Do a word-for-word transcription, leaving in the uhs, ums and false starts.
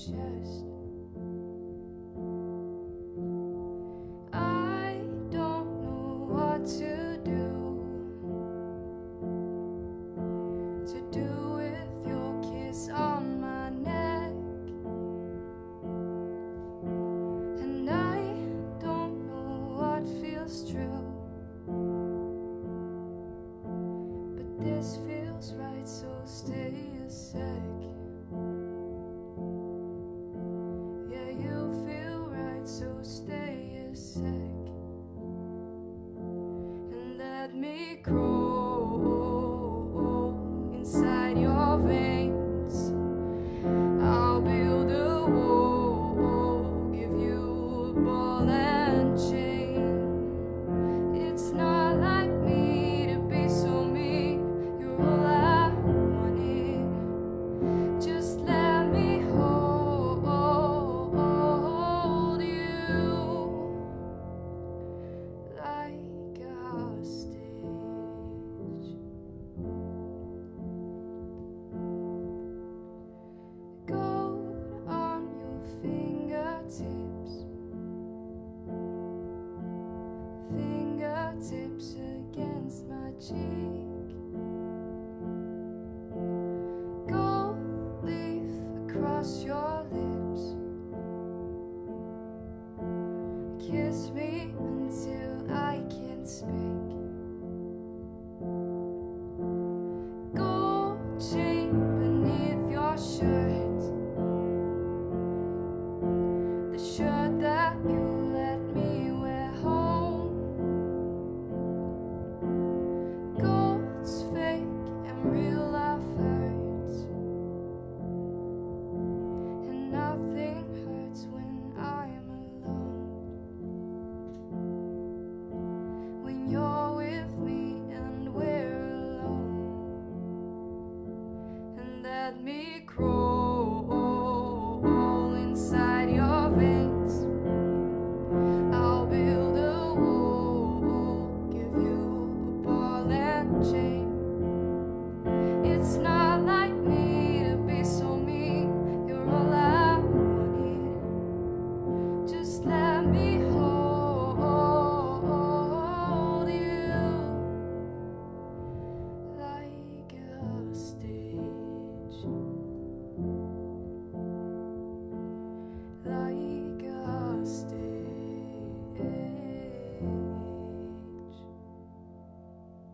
chest. I don't know what to do, to do with your kiss on my neck. And I don't know what feels true, but this feels right, so stay a sec. Yeah, you feel right, so stay a sec. And let me crawl inside your veins. I'll build a wall, give you a ball and chain. It's not like me to be so mean. You're all I wanted. Just let me hold you like a hostage. Gold on your fingertips, fingertips against my cheek. Gold leaf across your lips. Kiss me until I can't speak. Gold chain beneath your shirt, the shirt that you let me wear home. Gold's fake and real life hurts, and nothing